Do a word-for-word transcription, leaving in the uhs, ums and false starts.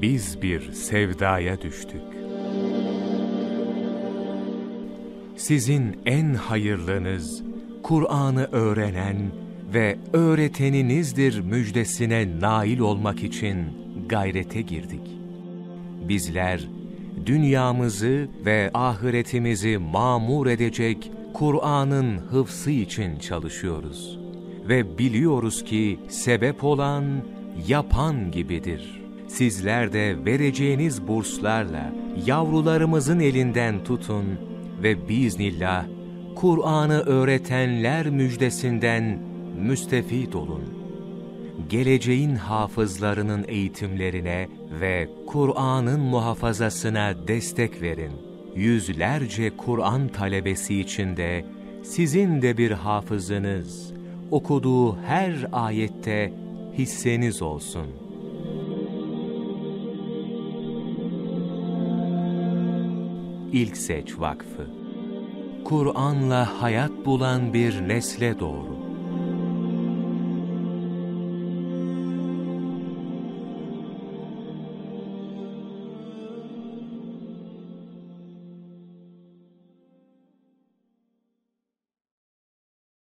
biz bir sevdaya düştük. Sizin en hayırlınız, Kur'an'ı öğrenen ve öğreteninizdir müjdesine nail olmak için gayrete girdik. Bizler, dünyamızı ve ahiretimizi mamur edecek Kur'an'ın hıfzı için çalışıyoruz. Ve biliyoruz ki sebep olan, yapan gibidir. Sizler de vereceğiniz burslarla yavrularımızın elinden tutun ve biiznillah Kur'an'ı öğretenler müjdesinden müstefit olun. Geleceğin hafızlarının eğitimlerine ve Kur'an'ın muhafazasına destek verin. Yüzlerce Kur'an talebesi içinde sizin de bir hafızınız, okuduğu her ayette hisseniz olsun. İlk Seç Vakfı, Kur'an'la hayat bulan bir nesle doğru.